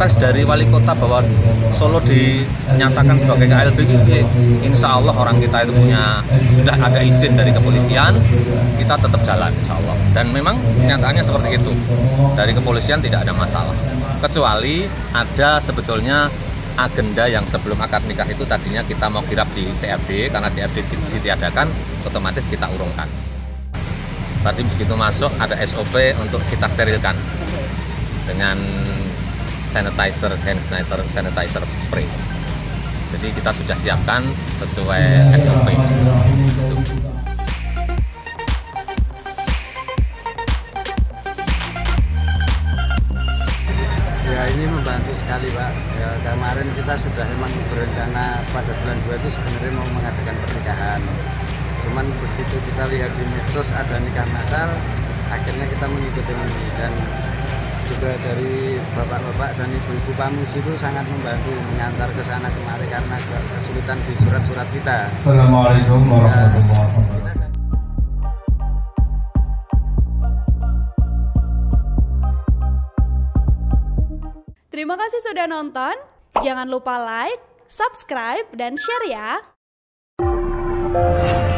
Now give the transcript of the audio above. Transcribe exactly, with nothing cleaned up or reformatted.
pers dari wali kota bahwa Solo dinyatakan sebagai K L B, insya Allah orang kita itu punya sudah ada izin dari kepolisian, kita tetap jalan insya Allah. Dan memang kenyataannya seperti itu, dari kepolisian tidak ada masalah, kecuali ada sebetulnya agenda yang sebelum akad nikah itu tadinya kita mau kirap di C F D, karena C F D ditiadakan otomatis kita urungkan. Tadi begitu masuk ada S O P untuk kita sterilkan dengan sanitizer, hand sanitizer, sanitizer spray. Jadi kita sudah siapkan sesuai S O P. Ya, ini membantu sekali, Pak. Ya, kemarin kita sudah memang berencana pada bulan dua itu sebenarnya mau mengadakan pernikahan. Cuman begitu kita lihat di medsos ada nikah massal, akhirnya kita mengikuti ini. Dan juga dari bapak-bapak dan ibu-ibu Pamusi itu sangat membantu mengantar ke sana kemari karena kesulitan di surat-surat kita. Assalamualaikum warahmatullahi wabarakatuh. Terima kasih sudah nonton. Jangan lupa like, subscribe, dan share ya.